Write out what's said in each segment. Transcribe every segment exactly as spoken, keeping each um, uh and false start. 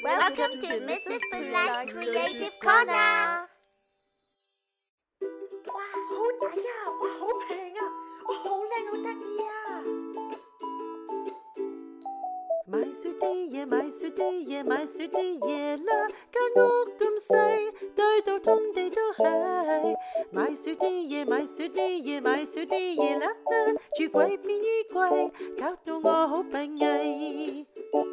Welcome to Missus Poon-Lai's Creative Corner。 哇，好抵啊！哇，好平啊！哇，好靚，好得意啊！ 買少啲嘢，買少啲嘢，買少啲嘢啦！間屋咁細，堆到通地都係。買少啲嘢，買少啲嘢，買少啲嘢啦！廚櫃變衣櫃，搞到我好閉翳。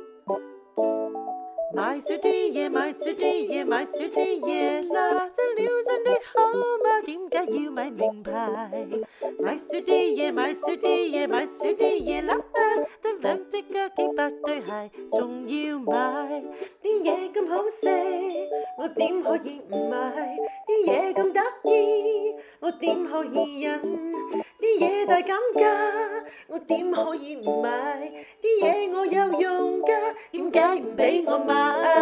買少啲嘢，買少啲嘢，買少啲嘢啦！質料真的好嗎？點解要買名牌？買少啲嘢，買少啲嘢，買少啲嘢啦！得兩隻腳幾百對鞋，仲要買啲嘢咁好食，我點可以唔買？啲嘢咁得意，我點可以忍？啲嘢大減價，我點可以唔買？啲嘢我有用㗎，點解唔俾我買？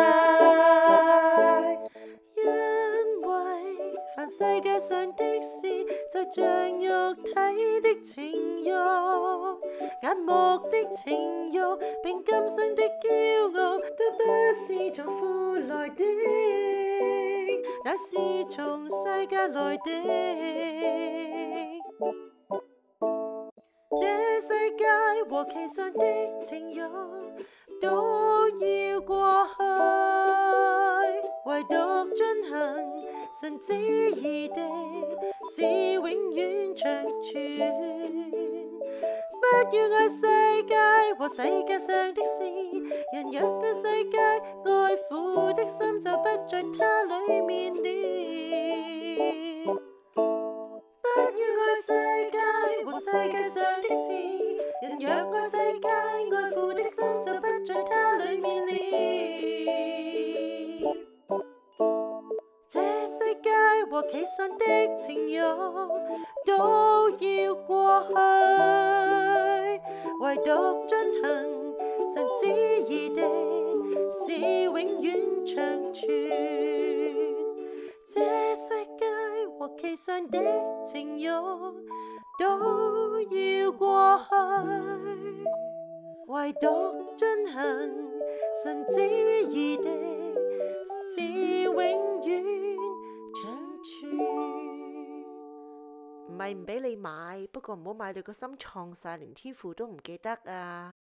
因為凡世界上的事，就像肉體的情慾、眼目的情慾，並今生的驕傲，都不是從父來的，乃是從世界來的。這世界和其上的情慾都要過去，唯獨遵行神旨意的是永遠長存。不要愛世界和世界上的事，人若愛世界，愛父的心就不在它裡面了。不要愛世界和世界上的事，人若愛世界，愛父的心就不在它裡面了。這世界和其上的情慾都要過去，唯獨遵行神旨意的是永遠長存。這世界和其上的情慾都要過去，唯獨遵行神旨意的是永遠長存。 唔係唔俾你買，不過唔好買到個心創晒，連天父都唔記得啊！